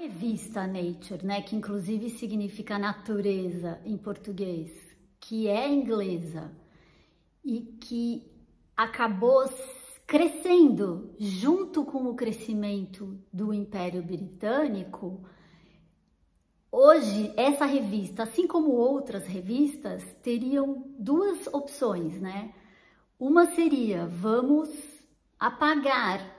revista Nature, né, que inclusive significa natureza em português, que é inglesa e que acabou crescendo junto com o crescimento do Império Britânico. Hoje, essa revista, assim como outras revistas, teriam duas opções, né? Uma seria, vamos apagar,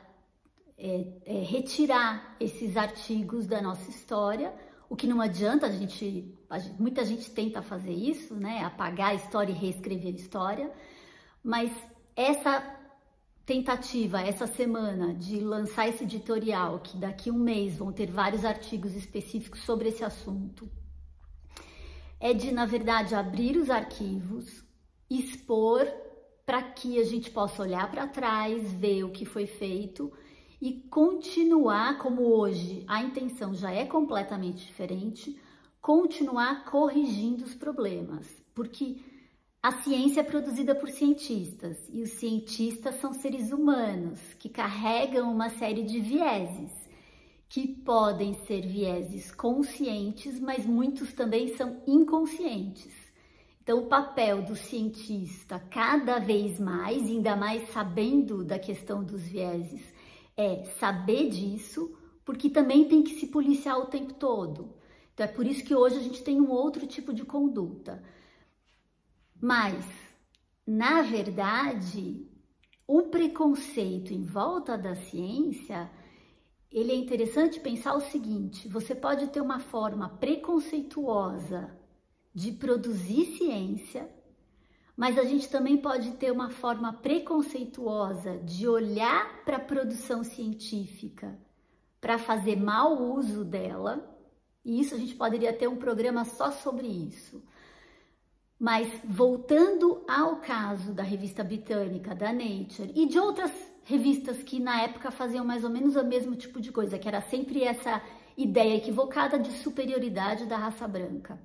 retirar esses artigos da nossa história, o que não adianta, muita gente tenta fazer isso, né? Apagar a história e reescrever a história, mas essa tentativa, essa semana, de lançar esse editorial, que daqui a um mês vão ter vários artigos específicos sobre esse assunto, é de, na verdade, abrir os arquivos, expor para que a gente possa olhar para trás, ver o que foi feito e continuar, como hoje a intenção já é completamente diferente, continuar corrigindo os problemas, porque a ciência é produzida por cientistas e os cientistas são seres humanos que carregam uma série de vieses, que podem ser vieses conscientes, mas muitos também são inconscientes. Então, o papel do cientista, cada vez mais, ainda mais sabendo da questão dos vieses, é saber disso, porque também tem que se policiar o tempo todo. Então, é por isso que hoje a gente tem um outro tipo de conduta. Mas, na verdade, o preconceito em volta da ciência, ele é interessante pensar o seguinte: você pode ter uma forma preconceituosa de produzir ciência, mas a gente também pode ter uma forma preconceituosa de olhar para a produção científica para fazer mau uso dela, e isso a gente poderia ter um programa só sobre isso. Mas voltando ao caso da revista britânica, da Nature, e de outras revistas que na época faziam mais ou menos o mesmo tipo de coisa, que era sempre essa ideia equivocada de superioridade da raça branca.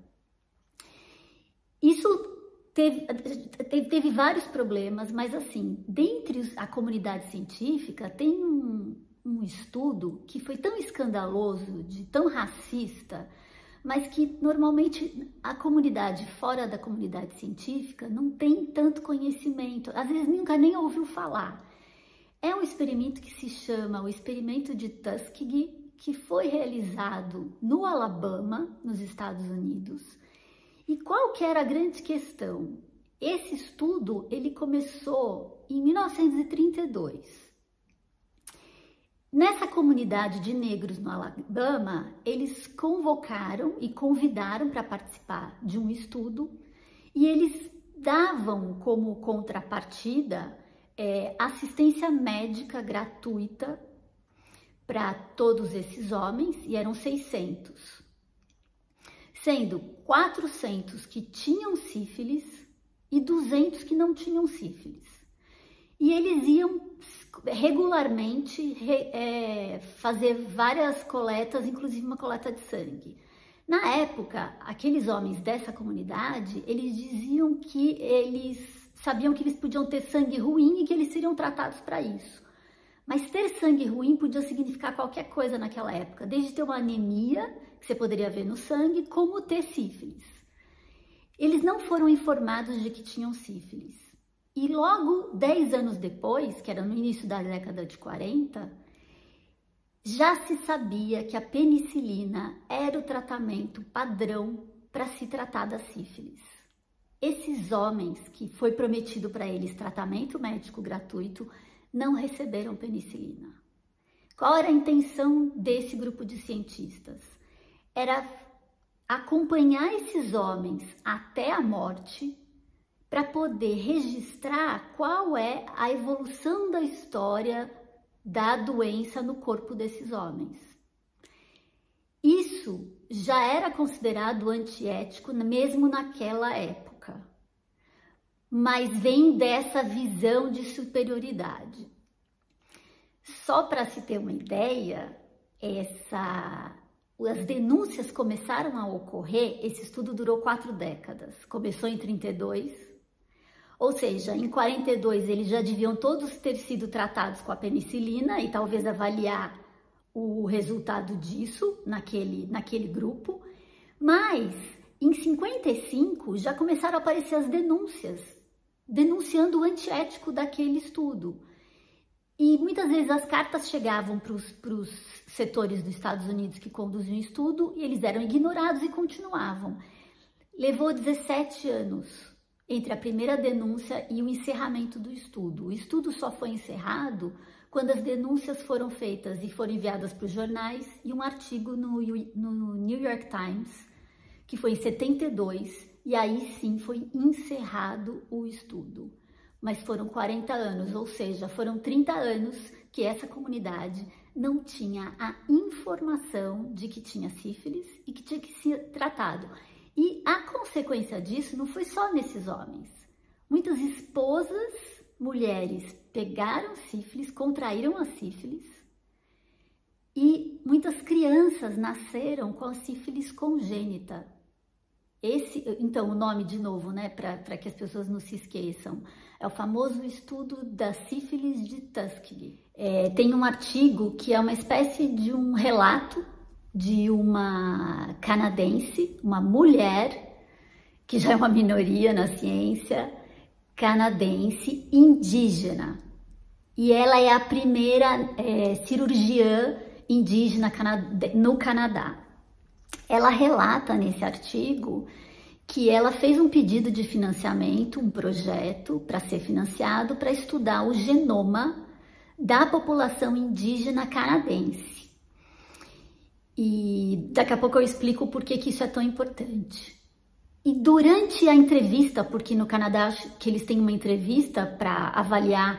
Isso teve vários problemas, mas assim, dentre a comunidade científica tem um estudo que foi tão escandaloso, tão racista, mas que normalmente a comunidade fora da comunidade científica não tem tanto conhecimento, às vezes nunca nem ouviu falar. É um experimento que se chama o experimento de Tuskegee, que foi realizado no Alabama, nos Estados Unidos. E qual que era a grande questão? Esse estudo, ele começou em 1932. Nessa comunidade de negros no Alabama, eles convocaram e convidaram para participar de um estudo e eles davam como contrapartida assistência médica gratuita para todos esses homens, e eram 600, sendo 400 que tinham sífilis e 200 que não tinham sífilis. E eles iam regularmente fazer várias coletas, inclusive uma coleta de sangue. Na época, aqueles homens dessa comunidade, eles diziam que eles sabiam que eles podiam ter sangue ruim e que eles seriam tratados para isso. Mas ter sangue ruim podia significar qualquer coisa naquela época, desde ter uma anemia, que você poderia ver no sangue, como ter sífilis. Eles não foram informados de que tinham sífilis. E logo 10 anos depois, que era no início da década de 40, já se sabia que a penicilina era o tratamento padrão para se tratar da sífilis. Esses homens, que foi prometido para eles tratamento médico gratuito, não receberam penicilina. Qual era a intenção desse grupo de cientistas? Era acompanhar esses homens até a morte, para poder registrar qual é a evolução da história da doença no corpo desses homens. Isso já era considerado antiético mesmo naquela época, mas vem dessa visão de superioridade. Só para se ter uma ideia, as denúncias começaram a ocorrer, esse estudo durou 4 décadas, começou em 32, ou seja, em 42 eles já deviam todos ter sido tratados com a penicilina e talvez avaliar o resultado disso naquele grupo, mas em 55 já começaram a aparecer as denúncias, denunciando o antiético daquele estudo. E muitas vezes as cartas chegavam para os setores dos Estados Unidos que conduziam o estudo e eles eram ignorados e continuavam. Levou 17 anos entre a primeira denúncia e o encerramento do estudo. O estudo só foi encerrado quando as denúncias foram feitas e foram enviadas para os jornais e um artigo no New York Times, que foi em 72, e aí sim foi encerrado o estudo. Mas foram 40 anos, ou seja, foram 30 anos que essa comunidade não tinha a informação de que tinha sífilis e que tinha que ser tratado. E a consequência disso não foi só nesses homens. Muitas esposas, mulheres, pegaram sífilis, contraíram a sífilis, e muitas crianças nasceram com a sífilis congênita. Então, o nome de novo, né, para que as pessoas não se esqueçam, é o famoso estudo da sífilis de Tuskegee. Tem um artigo que é uma espécie de um relato de uma canadense, uma mulher, que já é uma minoria na ciência, canadense indígena. E ela é a primeira cirurgiã indígena no Canadá. Ela relata nesse artigo que ela fez um pedido de financiamento, um projeto para ser financiado para estudar o genoma da população indígena canadense. E daqui a pouco eu explico por que isso é tão importante. E durante a entrevista, porque no Canadá que eles têm uma entrevista para avaliar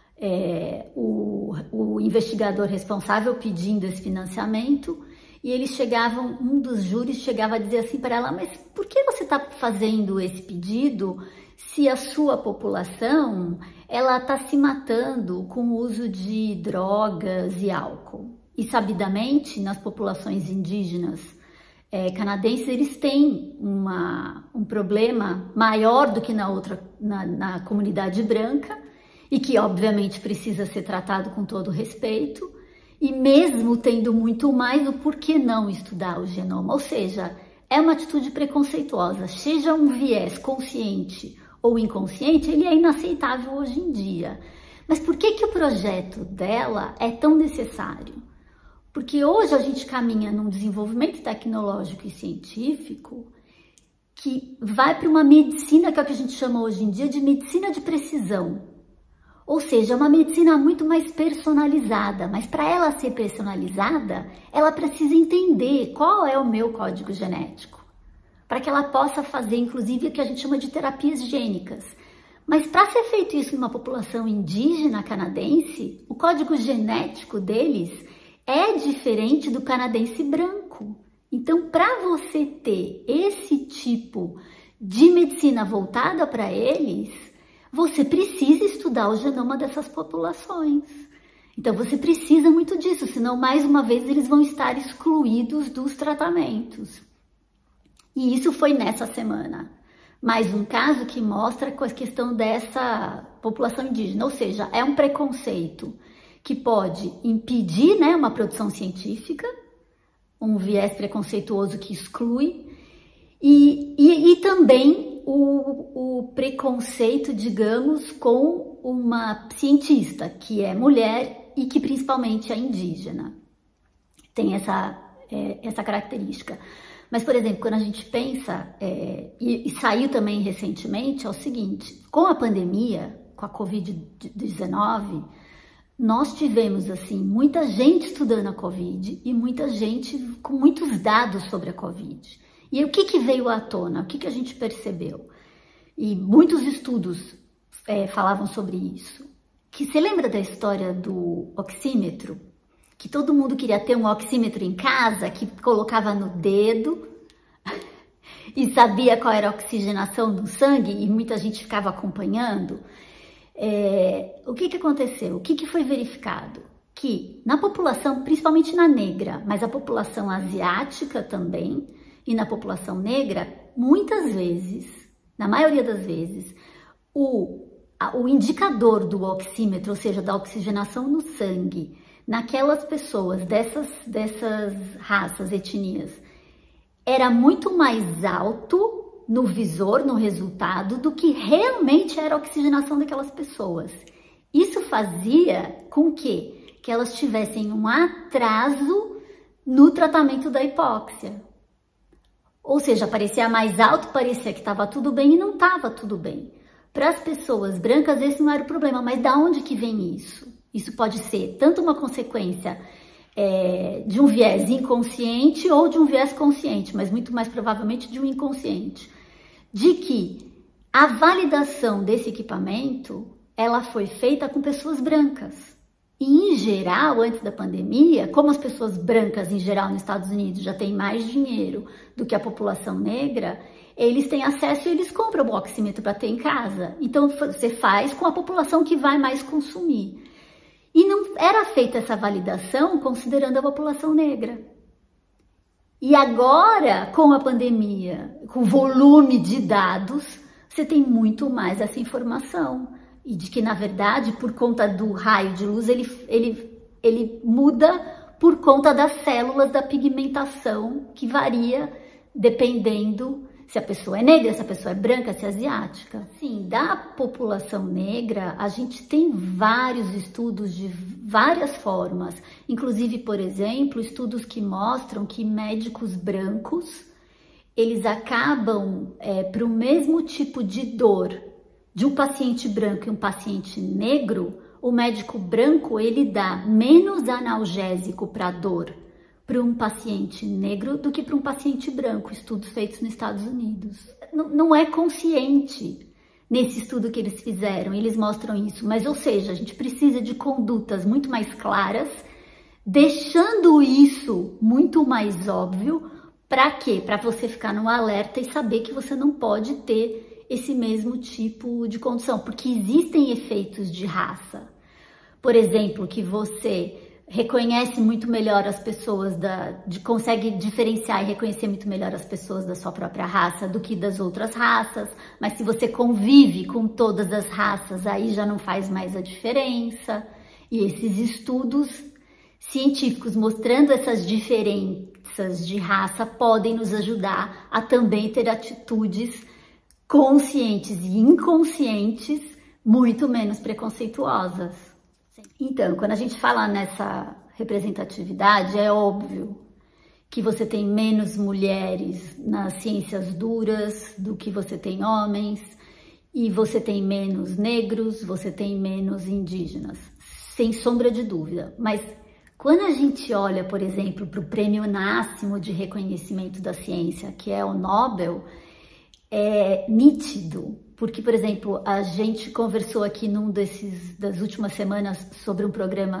o investigador responsável pedindo esse financiamento, e um dos júris chegava a dizer assim para ela: mas por que você está fazendo esse pedido se a sua população ela está se matando com o uso de drogas e álcool? E sabidamente, nas populações indígenas canadenses, eles têm um problema maior do que na comunidade branca, e que obviamente precisa ser tratado com todo respeito. E mesmo tendo muito mais, o porquê não estudar o genoma? Ou seja, é uma atitude preconceituosa, seja um viés consciente ou inconsciente, ele é inaceitável hoje em dia. Mas por que o projeto dela é tão necessário? Porque hoje a gente caminha num desenvolvimento tecnológico e científico que vai para uma medicina, que é o que a gente chama hoje em dia de medicina de precisão. Ou seja, é uma medicina muito mais personalizada, mas para ela ser personalizada, ela precisa entender qual é o meu código genético, para que ela possa fazer, inclusive, o que a gente chama de terapias gênicas. Mas para ser feito isso numa população indígena canadense, o código genético deles é diferente do canadense branco. Então, para você ter esse tipo de medicina voltada para eles, você precisa estudar o genoma dessas populações. Então, você precisa muito disso, senão, mais uma vez, eles vão estar excluídos dos tratamentos. E isso foi nessa semana. Mais um caso que mostra a questão dessa população indígena, ou seja, é um preconceito que pode impedir, né, uma produção científica, um viés preconceituoso que exclui, e também o preconceito, digamos, com uma cientista que é mulher e que principalmente é indígena. Tem essa característica. Mas, por exemplo, quando a gente pensa, e saiu também recentemente, é o seguinte: com a pandemia, com a Covid-19, nós tivemos, assim, muita gente estudando a Covid e muita gente com muitos dados sobre a Covid. E o que veio à tona? O que a gente percebeu? E muitos estudos falavam sobre isso. Que você lembra da história do oxímetro? Que todo mundo queria ter um oxímetro em casa, que colocava no dedo e sabia qual era a oxigenação do sangue, e muita gente ficava acompanhando. O que aconteceu? O que foi verificado? Que na população, principalmente na negra, mas a população asiática também, e na população negra, muitas vezes, na maioria das vezes, o indicador do oxímetro, ou seja, da oxigenação no sangue, naquelas pessoas dessas raças, etnias, era muito mais alto no visor, no resultado, do que realmente era a oxigenação daquelas pessoas. Isso fazia com que elas tivessem um atraso no tratamento da hipóxia. Ou seja, parecia mais alto, parecia que estava tudo bem e não estava tudo bem. Para as pessoas brancas, esse não era o problema, mas da onde que vem isso? Isso pode ser tanto uma consequência de um viés inconsciente ou de um viés consciente, mas muito mais provavelmente de um inconsciente. De que a validação desse equipamento, ela foi feita com pessoas brancas. E, em geral, antes da pandemia, como as pessoas brancas, em geral, nos Estados Unidos já têm mais dinheiro do que a população negra, eles têm acesso e eles compram o oxímetro para ter em casa. Então, você faz com a população que vai mais consumir. E não era feita essa validação considerando a população negra. E agora, com a pandemia, com o volume de dados, você tem muito mais essa informação. E de que, na verdade, por conta do raio de luz, ele muda por conta das células da pigmentação, que varia dependendo se a pessoa é negra, se a pessoa é branca, se é asiática. Sim, da população negra, a gente tem vários estudos de várias formas. Inclusive, por exemplo, estudos que mostram que médicos brancos, eles acabam, para o mesmo tipo de dor de um paciente branco e um paciente negro, o médico branco, ele dá menos analgésico para dor para um paciente negro do que para um paciente branco, estudos feitos nos Estados Unidos. Não é consciente nesse estudo que eles fizeram, eles mostram isso, mas, ou seja, a gente precisa de condutas muito mais claras, deixando isso muito mais óbvio. Para quê? Para você ficar no alerta e saber que você não pode ter esse mesmo tipo de condição, porque existem efeitos de raça. Por exemplo, que você reconhece muito melhor as pessoas, consegue diferenciar e reconhecer muito melhor as pessoas da sua própria raça do que das outras raças, mas se você convive com todas as raças, aí já não faz mais a diferença. E esses estudos científicos mostrando essas diferenças de raça podem nos ajudar a também ter atitudes conscientes e inconscientes muito menos preconceituosas. Então, quando a gente fala nessa representatividade, é óbvio que você tem menos mulheres nas ciências duras do que você tem homens, e você tem menos negros, você tem menos indígenas, sem sombra de dúvida. Mas quando a gente olha, por exemplo, para o prêmio máximo de reconhecimento da ciência, que é o Nobel, é nítido, porque, por exemplo, a gente conversou aqui das últimas semanas sobre um programa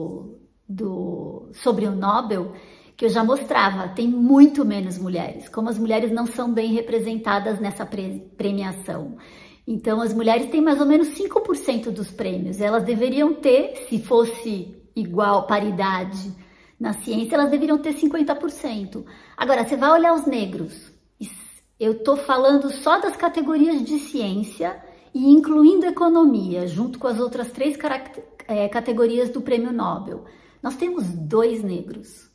sobre o Nobel, que eu já mostrava, tem muito menos mulheres, como as mulheres não são bem representadas nessa premiação. Então, as mulheres têm mais ou menos 5% dos prêmios, elas deveriam ter, se fosse igual, paridade na ciência, elas deveriam ter 50%. Agora, você vai olhar os negros. Eu estou falando só das categorias de ciência e incluindo economia, junto com as outras 3 categorias do Prêmio Nobel. Nós temos 2 negros.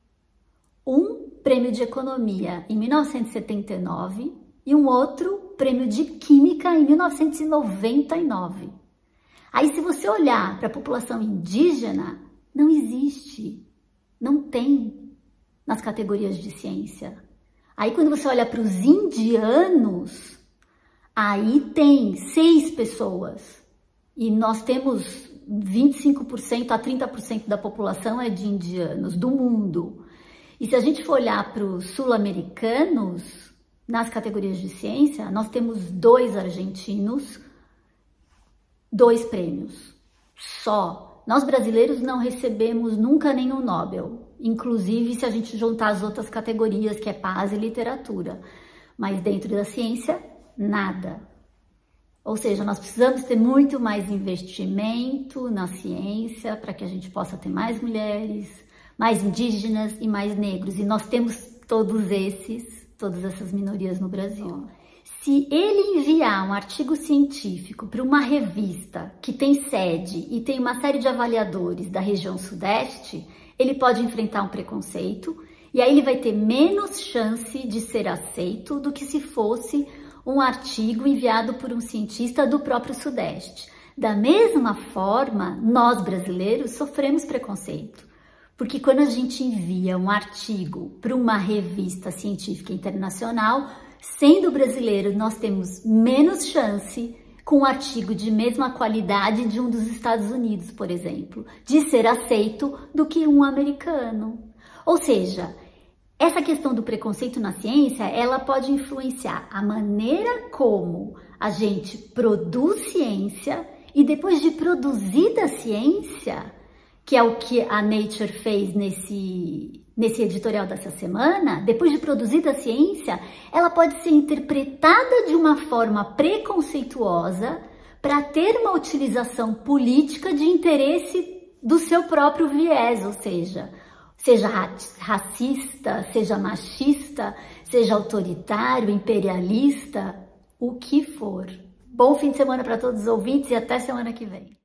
Um prêmio de economia em 1979 e um outro prêmio de química em 1999. Aí, se você olhar para a população indígena, não existe, não tem nas categorias de ciência. Aí, quando você olha para os indianos, aí tem 6 pessoas. E nós temos 25% a 30% da população é de indianos, do mundo. E se a gente for olhar para os sul-americanos, nas categorias de ciência, nós temos 2 argentinos, 2 prêmios. Só. Nós brasileiros não recebemos nunca nenhum Nobel. Inclusive se a gente juntar as outras categorias, que é paz e literatura. Mas dentro da ciência, nada. Ou seja, nós precisamos ter muito mais investimento na ciência para que a gente possa ter mais mulheres, mais indígenas e mais negros. E nós temos todas essas minorias no Brasil. Se ele enviar um artigo científico para uma revista que tem sede e tem uma série de avaliadores da região Sudeste, ele pode enfrentar um preconceito e aí ele vai ter menos chance de ser aceito do que se fosse um artigo enviado por um cientista do próprio Sudeste. Da mesma forma, nós brasileiros sofremos preconceito, porque quando a gente envia um artigo para uma revista científica internacional, sendo brasileiro, nós temos menos chance com um artigo de mesma qualidade de um dos Estados Unidos, por exemplo, de ser aceito do que um americano. Ou seja, essa questão do preconceito na ciência, ela pode influenciar a maneira como a gente produz ciência e depois de produzida a ciência, que é o que a Nature fez nesse editorial dessa semana, depois de produzida a ciência, ela pode ser interpretada de uma forma preconceituosa para ter uma utilização política de interesse do seu próprio viés, ou seja racista, seja machista, seja autoritário, imperialista, o que for. Bom fim de semana para todos os ouvintes e até semana que vem.